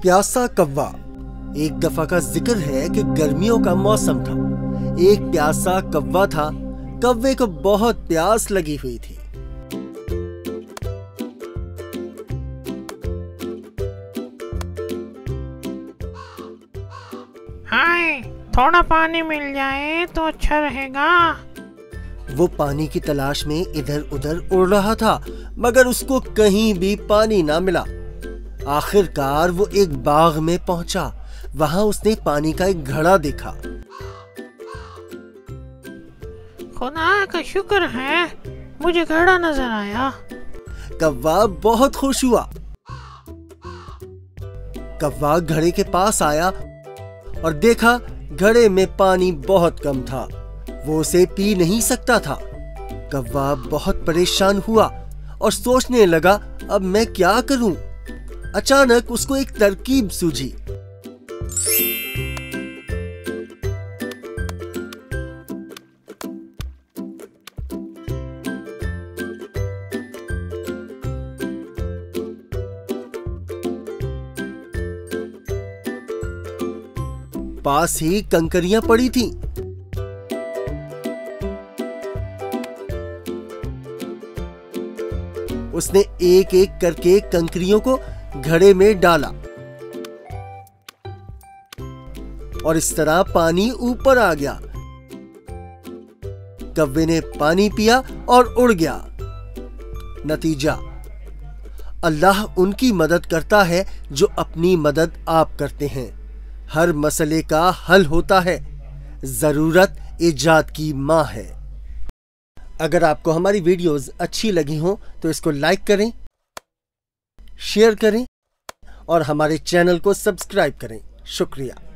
प्यासा कौवा। एक दफा का जिक्र है कि गर्मियों का मौसम था। एक प्यासा कौवा था। कौवे को बहुत प्यास लगी हुई थी। हाय, थोड़ा पानी मिल जाए तो अच्छा रहेगा। वो पानी की तलाश में इधर उधर उड़ रहा था, मगर उसको कहीं भी पानी ना मिला। आखिरकार वो एक बाग में पहुंचा। वहां उसने पानी का एक घड़ा देखा। खुदा का शुक्र है, मुझे घड़ा नजर आया। कौवा बहुत खुश हुआ। कौवा घड़े के पास आया और देखा घड़े में पानी बहुत कम था। वो उसे पी नहीं सकता था। कौवा बहुत परेशान हुआ और सोचने लगा, अब मैं क्या करूं? अचानक उसको एक तरकीब सूझी। पास ही कंकरियां पड़ी थीं। उसने एक एक करके कंकरियों को घड़े में डाला और इस तरह पानी ऊपर आ गया। कौवे ने पानी पिया और उड़ गया। नतीजा, अल्लाह उनकी मदद करता है जो अपनी मदद आप करते हैं। हर मसले का हल होता है। जरूरत इजाद की मां है। अगर आपको हमारी वीडियोस अच्छी लगी हो तो इसको लाइक करें, शेयर करें और हमारे चैनल को सब्सक्राइब करें। शुक्रिया।